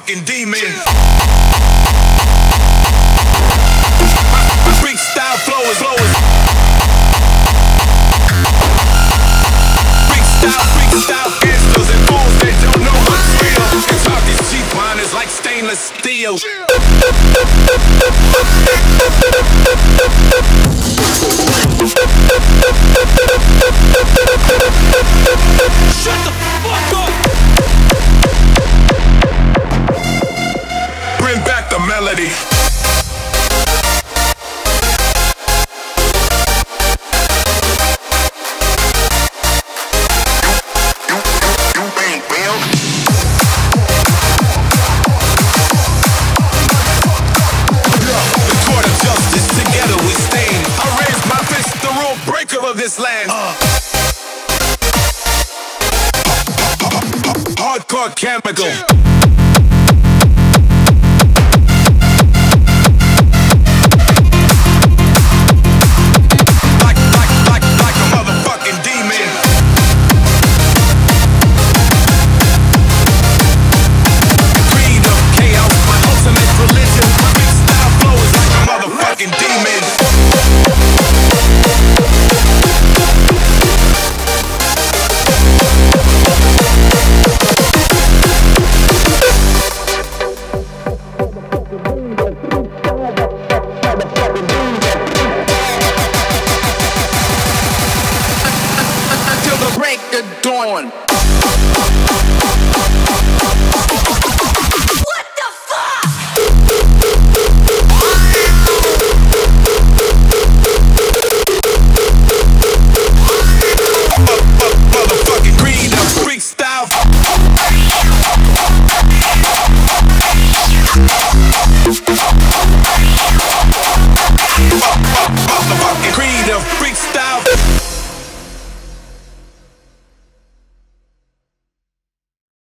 motherfucking demon. My freakstyle flow is freakstyle gangsters and fools that don't know what's real. And talk these cheap wine is like stainless steel. Shut the fuck up! Bring back the melody. Of this land, hardcore chemical. Like a motherfucking demon. Creed of chaos, my ultimate religion. My freestyle flow is like a motherfucking demon. Break the dawn.